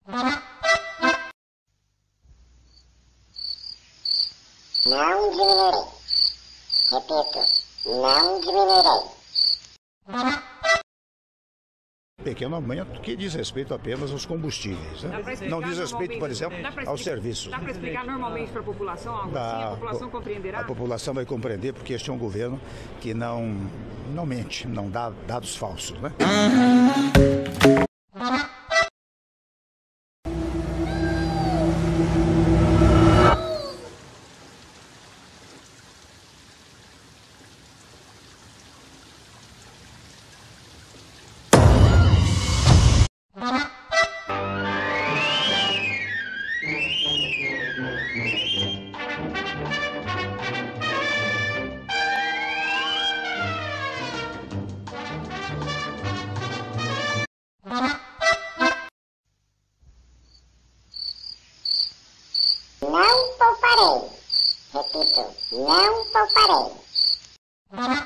Não diminuirei. Repito, não diminuirei. Pequeno aumento que diz respeito apenas aos combustíveis, né? Não diz respeito, por exemplo, aos serviços. Dá para explicar normalmente para a população algo assim? A população compreenderá? A população vai compreender porque este é um governo que não mente, não dá dados falsos, né? Não pouparei. Repito, não pouparei.